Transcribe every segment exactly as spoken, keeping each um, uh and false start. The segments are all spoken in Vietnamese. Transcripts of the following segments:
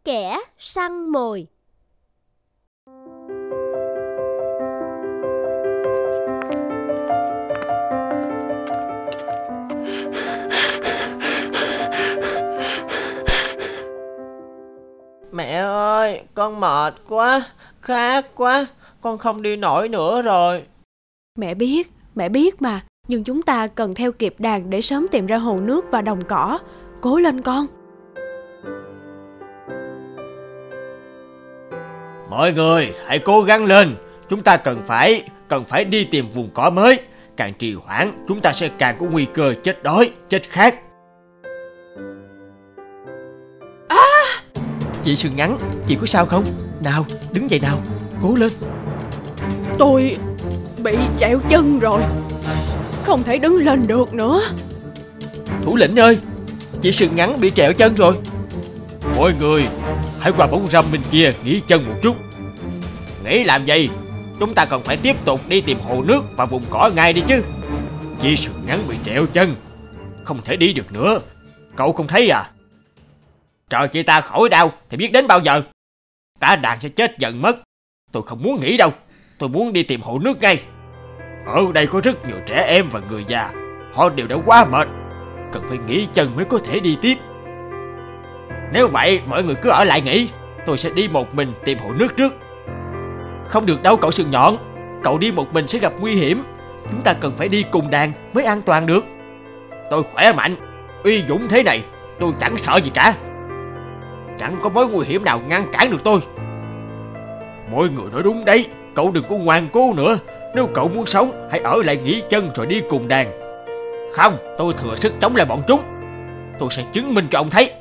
Kẻ săn mồi. Mẹ ơi, con mệt quá, khát quá, con không đi nổi nữa rồi. Mẹ biết, mẹ biết mà, nhưng chúng ta cần theo kịp đàn để sớm tìm ra hồ nước và đồng cỏ. Cố lên con. Mọi người hãy cố gắng lên, chúng ta cần phải, cần phải đi tìm vùng cỏ mới. Càng trì hoãn, chúng ta sẽ càng có nguy cơ chết đói, chết khát. À! Chị sừng ngắn, chị có sao không? Nào, đứng dậy nào, cố lên. Tôi bị trẹo chân rồi, không thể đứng lên được nữa. Thủ lĩnh ơi, chị sừng ngắn bị trẹo chân rồi. Mọi người hãy qua bóng râm bên kia nghỉ chân một chút. Nghỉ làm gì? Chúng ta cần phải tiếp tục đi tìm hồ nước và vùng cỏ ngay đi chứ. Chị sừng ngắn bị trẹo chân, không thể đi được nữa. Cậu không thấy à? Chờ chị ta khỏi đau thì biết đến bao giờ. Cả đàn sẽ chết dần mất. Tôi không muốn nghỉ đâu, tôi muốn đi tìm hồ nước ngay. Ở đây có rất nhiều trẻ em và người già, họ đều đã quá mệt, cần phải nghỉ chân mới có thể đi tiếp. Nếu vậy mọi người cứ ở lại nghỉ, tôi sẽ đi một mình tìm hồ nước trước. Không được đâu cậu sừng nhọn, cậu đi một mình sẽ gặp nguy hiểm. Chúng ta cần phải đi cùng đàn mới an toàn được. Tôi khỏe mạnh, uy dũng thế này, tôi chẳng sợ gì cả. Chẳng có mối nguy hiểm nào ngăn cản được tôi. Mọi người nói đúng đấy, cậu đừng có ngoan cố nữa. Nếu cậu muốn sống, hãy ở lại nghỉ chân rồi đi cùng đàn. Không, tôi thừa sức chống lại bọn chúng. Tôi sẽ chứng minh cho ông thấy.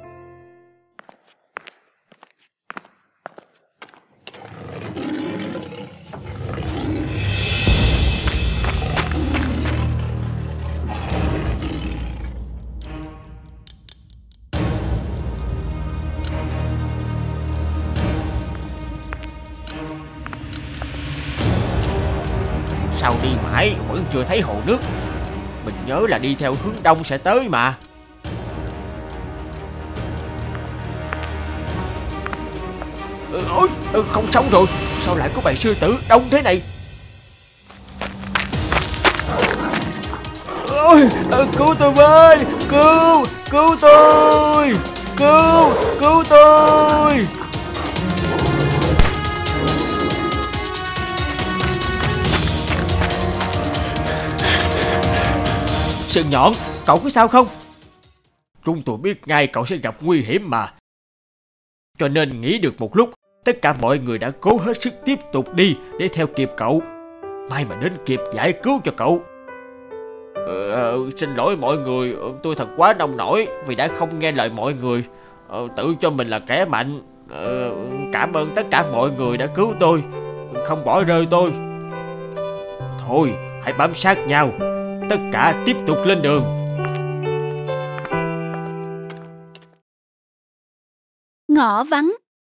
Sao đi mãi vẫn chưa thấy hồ nước? Mình nhớ là đi theo hướng đông sẽ tới mà. Ừ, ôi, không xong rồi. Sao lại có bầy sư tử đông thế này? Ôi, cứu tôi với. Cứu, cứu tôi. Cứu, cứu tôi. Sừng nhọn, cậu có sao không? Chúng tôi biết ngay cậu sẽ gặp nguy hiểm mà, cho nên nghỉ được một lúc. Tất cả mọi người đã cố hết sức tiếp tục đi để theo kịp cậu. May mà đến kịp giải cứu cho cậu. ờ, Xin lỗi mọi người, tôi thật quá nông nổi vì đã không nghe lời mọi người, ờ, tự cho mình là kẻ mạnh. ờ, Cảm ơn tất cả mọi người đã cứu tôi, không bỏ rơi tôi. Thôi, hãy bám sát nhau. Tất cả tiếp tục lên đường. Ngõ vắng.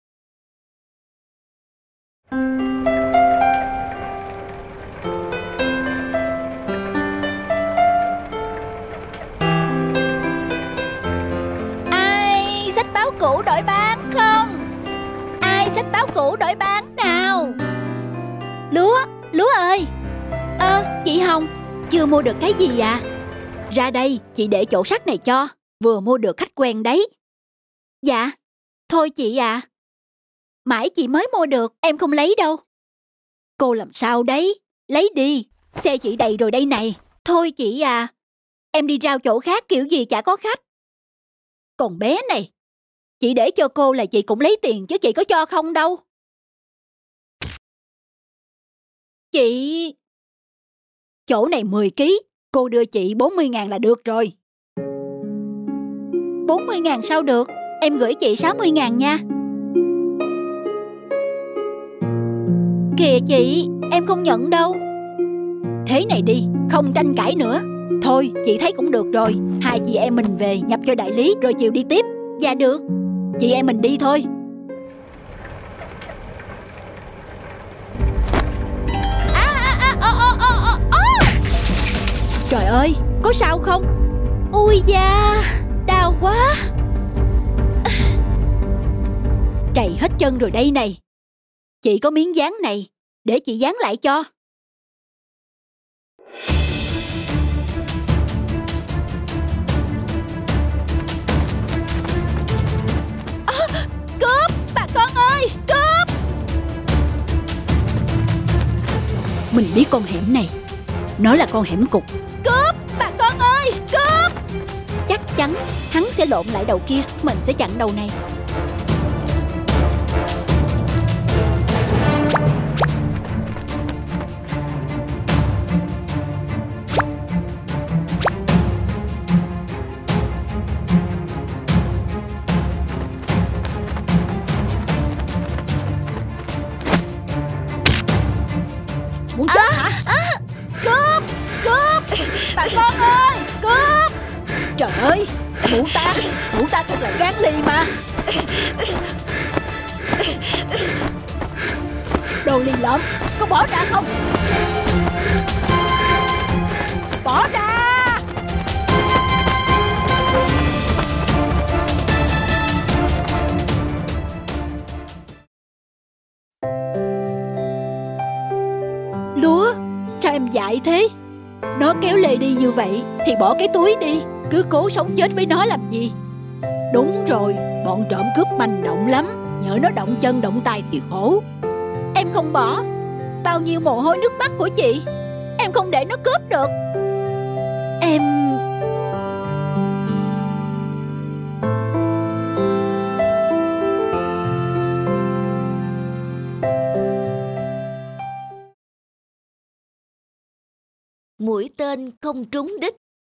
Ai xách báo cũ đổi bán không? Ai xách báo cũ đổi bán nào? Lúa, Lúa ơi. Ơ, à, chị Hồng, chưa mua được cái gì à? Ra đây, chị để chỗ sắt này cho. Vừa mua được khách quen đấy. Dạ, thôi chị à. Mãi chị mới mua được, em không lấy đâu. Cô làm sao đấy? Lấy đi, xe chị đầy rồi đây này. Thôi chị à, em đi rao chỗ khác kiểu gì chả có khách. Còn bé này, chị để cho cô là chị cũng lấy tiền chứ chị có cho không đâu. Chị... Chỗ này mười ký, cô đưa chị bốn mươi ngàn là được rồi. bốn mươi ngàn sao được, em gửi chị sáu mươi ngàn nha. Kìa chị, em không nhận đâu. Thế này đi, không tranh cãi nữa. Thôi, chị thấy cũng được rồi. Hai chị em mình về nhập cho đại lý rồi chiều đi tiếp. Dạ được, chị em mình đi thôi. Trời ơi, có sao không? Ui da, đau quá. hết chân rồi đây này. Chị có miếng dán này, để chị dán lại cho. À, cướp! Bà con ơi! Cướp! Mình biết con hẻm này, nó là con hẻm cụt. Cướp! Bà con ơi! Cướp! Chắc chắn hắn sẽ lộn lại đầu kia. Mình sẽ chặn đầu này. Muốn chết à, hả? À, cướp! Cướp! Bà con ơi! Cướp! Trời ơi! Mụ ta! Mụ ta thật là gan lì mà! Đồ lì lợm! Có bỏ ra không? Bỏ ra! Lúa! Sao em dại thế? Nó kéo Lê đi như vậy thì bỏ cái túi đi. Cứ cố sống chết với nó làm gì? Đúng rồi, bọn trộm cướp manh động lắm. Nhỡ nó động chân động tay thì khổ. Em không bỏ. Bao nhiêu mồ hôi nước mắt của chị, em không để nó cướp được. Em... Mũi tên không trúng đích.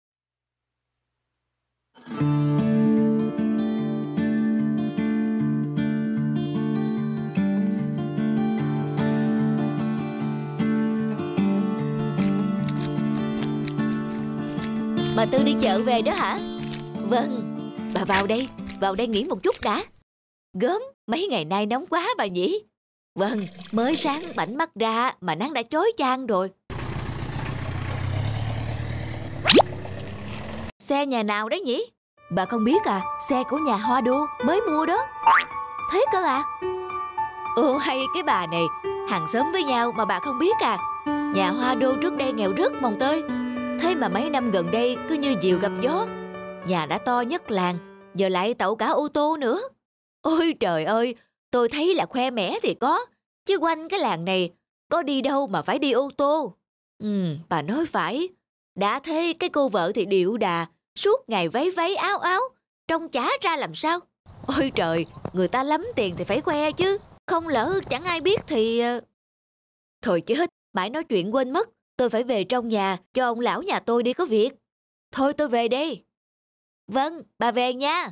Bà Tư đi chợ về đó hả? Vâng, bà vào đây, vào đây nghỉ một chút đã. Gớm, mấy ngày nay nóng quá bà nhỉ? Vâng, mới sáng bảnh mắt ra mà nắng đã chói chang rồi. Xe nhà nào đấy nhỉ? Bà không biết à, xe của nhà Hoa Đô mới mua đó. Thế cơ à? Ồ hay cái bà này, hàng xóm với nhau mà bà không biết à? Nhà Hoa Đô trước đây nghèo rất mồng tơi, thế mà mấy năm gần đây cứ như diều gặp gió. Nhà đã to nhất làng, giờ lại tậu cả ô tô nữa. Ôi trời ơi, tôi thấy là khoe mẽ thì có, chứ quanh cái làng này có đi đâu mà phải đi ô tô. Ừ, bà nói phải. Đã thế cái cô vợ thì điệu đà, suốt ngày váy váy áo áo, trông chả ra làm sao. Ôi trời, người ta lắm tiền thì phải khoe chứ, không lỡ chẳng ai biết thì... Thôi chết, mãi nói chuyện quên mất. Tôi phải về trong nhà cho ông lão nhà tôi đi có việc. Thôi tôi về đây. Vâng, bà về nha.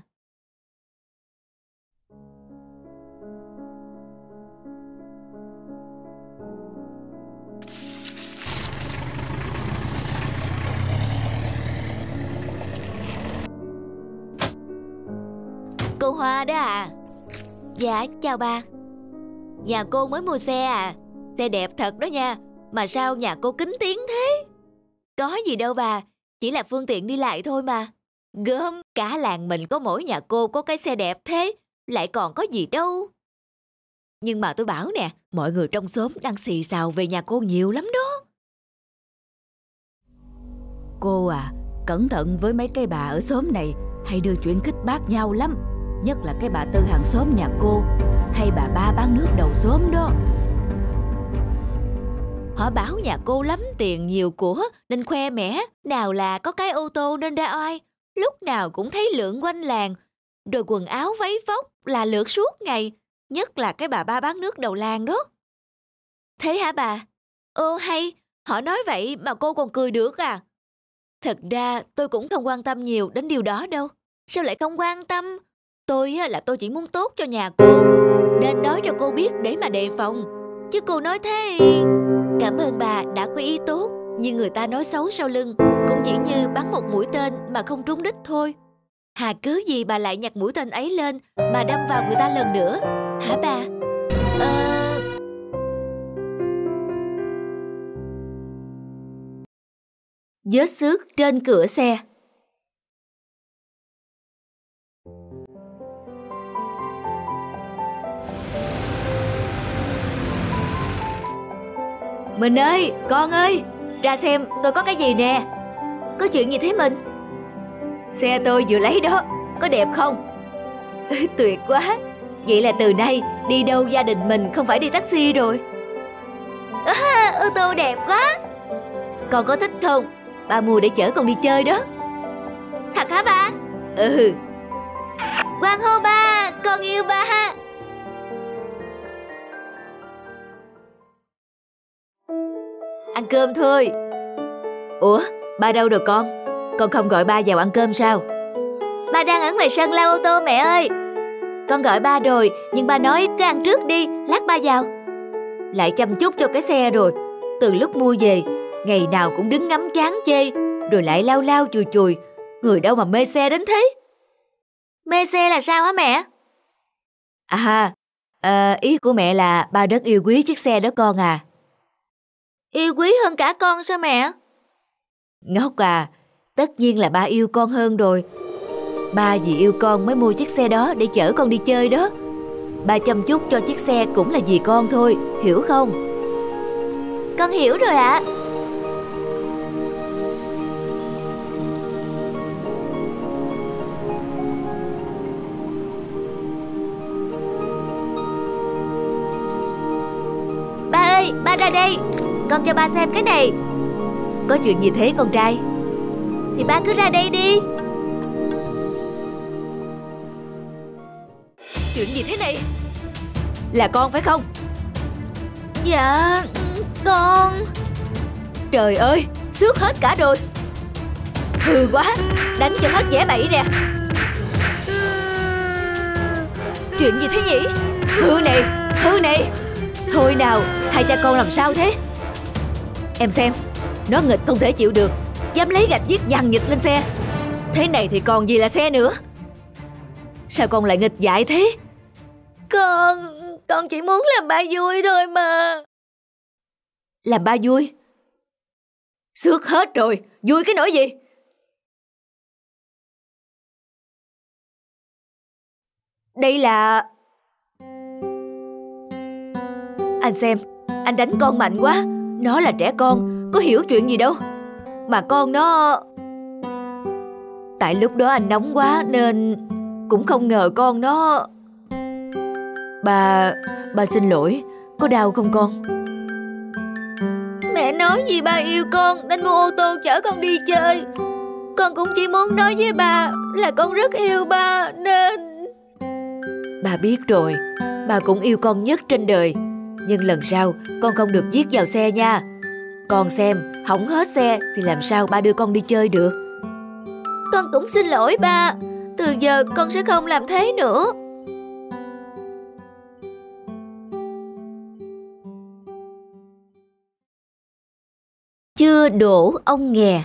Cô Hoa đó à? Dạ, chào bà. Nhà cô mới mua xe à? Xe đẹp thật đó nha. Mà sao nhà cô kính tiếng thế? Có gì đâu bà, chỉ là phương tiện đi lại thôi mà. Gớm, cả làng mình có mỗi nhà cô có cái xe đẹp thế, lại còn có gì đâu. Nhưng mà tôi bảo nè, mọi người trong xóm đang xì xào về nhà cô nhiều lắm đó. Cô à, cẩn thận với mấy cái bà ở xóm này, hay đưa chuyện khích bác nhau lắm. Nhất là cái bà Tư hàng xóm nhà cô, hay bà Ba bán nước đầu xóm đó. Họ bảo nhà cô lắm tiền nhiều của nên khoe mẽ, nào là có cái ô tô nên ra oai, lúc nào cũng thấy lượn quanh làng, rồi quần áo váy vóc là lượt suốt ngày, nhất là cái bà Ba bán nước đầu làng đó. Thế hả bà? Ô hay, họ nói vậy mà cô còn cười được à? Thật ra tôi cũng không quan tâm nhiều đến điều đó đâu. Sao lại không quan tâm? Tôi là tôi chỉ muốn tốt cho nhà cô, nên nói cho cô biết để mà đề phòng. Chứ cô nói thế... Cảm ơn bà đã có ý tốt, nhưng người ta nói xấu sau lưng cũng chỉ như bắn một mũi tên mà không trúng đích thôi. Hà cớ gì bà lại nhặt mũi tên ấy lên mà đâm vào người ta lần nữa, hả bà? Ờ... Vết xước trên cửa xe. Mình ơi, con ơi, ra xem tôi có cái gì nè. Có chuyện gì thế Mình? Xe tôi vừa lấy đó, có đẹp không? Tuyệt quá. Vậy là từ nay đi đâu gia đình mình không phải đi taxi rồi. À, ô tô đẹp quá. Con có thích không? Ba mua để chở con đi chơi đó. Thật hả ba? Ừ. Hoan hô ba, con yêu ba. Ăn cơm thôi. Ủa, ba đâu rồi con? Con không gọi ba vào ăn cơm sao? Ba đang ở ngoài sân lau ô tô mẹ ơi. Con gọi ba rồi, nhưng ba nói cứ ăn trước đi, lát ba vào. Lại chăm chút cho cái xe rồi. Từ lúc mua về, ngày nào cũng đứng ngắm chán chê, rồi lại lau lau chùi chùi. Người đâu mà mê xe đến thế. Mê xe là sao hả mẹ? À, à ý của mẹ là ba rất yêu quý chiếc xe đó con à. Yêu quý hơn cả con sao mẹ? Ngốc à, tất nhiên là ba yêu con hơn rồi. Ba vì yêu con mới mua chiếc xe đó để chở con đi chơi đó. Ba chăm chút cho chiếc xe cũng là vì con thôi, hiểu không? Con hiểu rồi ạ. Ba ơi, ba ra đây. Con cho ba xem cái này. Có chuyện gì thế con trai? Thì ba cứ ra đây đi. Chuyện gì thế này? Là con phải không? Dạ, con. Trời ơi, xước hết cả rồi. Hư quá, đánh cho hết vẻ bậy nè. Chuyện gì thế nhỉ? Hư này, hư này. Thôi nào, hai cha con làm sao thế? Em xem, nó nghịch không thể chịu được, dám lấy gạch viết dằn nhịch lên xe. Thế này thì còn gì là xe nữa. Sao con lại nghịch dại thế? Con, con chỉ muốn làm ba vui thôi mà. Làm ba vui? Xước hết rồi, vui cái nỗi gì? Đây là... Anh xem, anh đánh con mạnh quá. Nó là trẻ con, có hiểu chuyện gì đâu. Mà con nó... Tại lúc đó anh nóng quá nên cũng không ngờ con nó... Ba... ba xin lỗi, có đau không con? Mẹ nói gì ba yêu con nên mua ô tô chở con đi chơi. Con cũng chỉ muốn nói với ba là con rất yêu ba nên... Ba biết rồi, ba cũng yêu con nhất trên đời. Nhưng lần sau con không được viết vào xe nha. Con xem, hỏng hết xe thì làm sao ba đưa con đi chơi được. Con cũng xin lỗi ba. Từ giờ con sẽ không làm thế nữa. Chưa đổ ông nghè.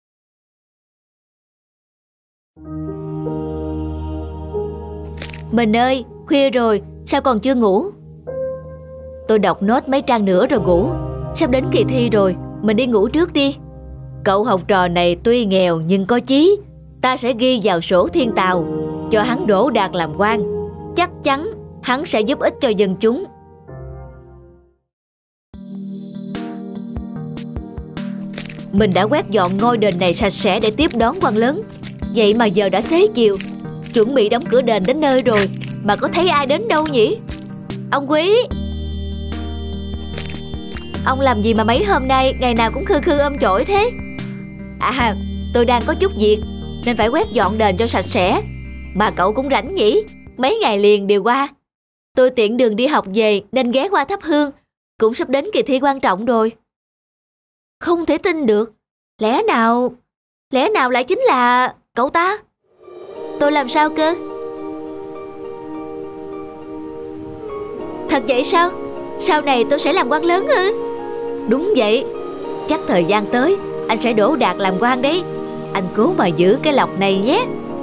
Mình ơi, khuya rồi, sao còn chưa ngủ? Tôi đọc nốt mấy trang nữa rồi ngủ. Sắp đến kỳ thi rồi, mình đi ngủ trước đi. Cậu học trò này tuy nghèo nhưng có chí. Ta sẽ ghi vào sổ thiên tào, cho hắn đỗ đạt làm quan. Chắc chắn hắn sẽ giúp ích cho dân chúng. Mình đã quét dọn ngôi đền này sạch sẽ để tiếp đón quan lớn. Vậy mà giờ đã xế chiều, chuẩn bị đóng cửa đền đến nơi rồi mà có thấy ai đến đâu nhỉ? Ông Quý! Ông làm gì mà mấy hôm nay ngày nào cũng khư khư ôm chổi thế? À, tôi đang có chút việc nên phải quét dọn đền cho sạch sẽ. Mà cậu cũng rảnh nhỉ? Mấy ngày liền đều qua. Tôi tiện đường đi học về nên ghé qua thắp hương. Cũng sắp đến kỳ thi quan trọng rồi. Không thể tin được. Lẽ nào Lẽ nào lại chính là cậu ta? Tôi làm sao cơ? Thật vậy sao? Sau này tôi sẽ làm quan lớn ư? Đúng vậy. Chắc thời gian tới anh sẽ đỗ đạt làm quan đấy. Anh cố mà giữ cái lộc này nhé.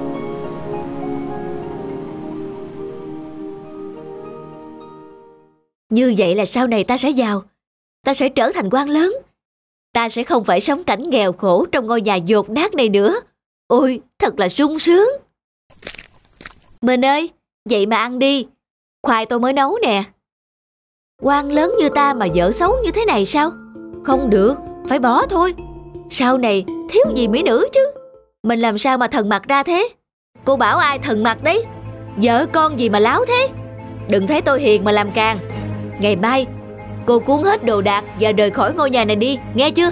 Như vậy là sau này ta sẽ giàu. Ta sẽ trở thành quan lớn. Ta sẽ không phải sống cảnh nghèo khổ trong ngôi nhà dột nát này nữa. Ôi, thật là sung sướng. Mình ơi, vậy mà ăn đi. Khoai tôi mới nấu nè. Quan lớn như ta mà vợ xấu như thế này sao? Không được, phải bỏ thôi. Sau này thiếu gì mỹ nữ chứ. Mình làm sao mà thần mặt ra thế? Cô bảo ai thần mặt đấy? Vợ con gì mà láo thế? Đừng thấy tôi hiền mà làm càng. Ngày mai cô cuốn hết đồ đạc và rời khỏi ngôi nhà này đi, nghe chưa?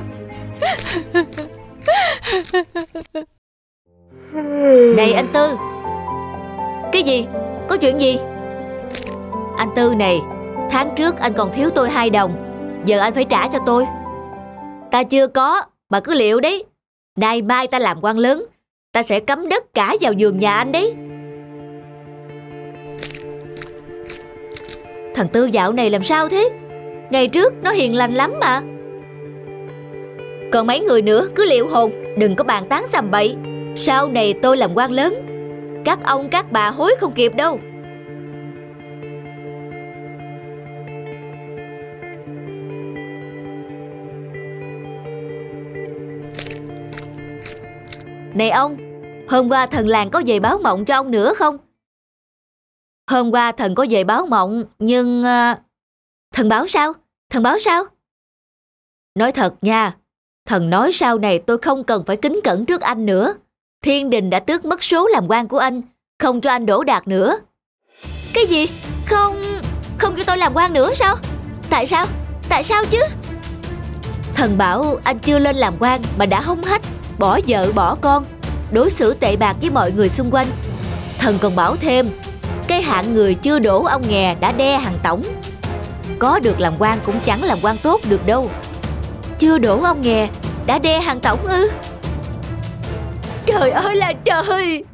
Này anh Tư. Cái gì? Có chuyện gì? Anh Tư này, tháng trước anh còn thiếu tôi hai đồng, giờ anh phải trả cho tôi. Ta chưa có mà cứ liệu đấy. Nay mai ta làm quan lớn, ta sẽ cắm đất cả vào vườn nhà anh đấy. Thằng Tư dạo này làm sao thế? Ngày trước nó hiền lành lắm mà. Còn mấy người nữa cứ liệu hồn, đừng có bàn tán sầm bậy. Sau này tôi làm quan lớn, các ông các bà hối không kịp đâu. Này ông, hôm qua thần làng có về báo mộng cho ông nữa không? Hôm qua thần có về báo mộng, nhưng... Uh... Thần báo sao? Thần báo sao? Nói thật nha, thần nói sau này tôi không cần phải kính cẩn trước anh nữa. Thiên đình đã tước mất số làm quan của anh, không cho anh đỗ đạt nữa. Cái gì? Không... Không cho tôi làm quan nữa sao? Tại sao? Tại sao chứ? Thần bảo anh chưa lên làm quan mà đã hống hách, bỏ vợ bỏ con, đối xử tệ bạc với mọi người xung quanh. Thần còn bảo thêm, cái hạng người chưa đổ ông nghè đã đe hàng tổng. Có được làm quan cũng chẳng làm quan tốt được đâu. Chưa đổ ông nghè đã đe hàng tổng ư? Trời ơi là trời!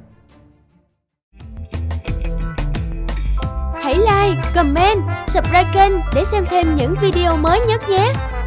Hãy like, comment, subscribe kênh để xem thêm những video mới nhất nhé.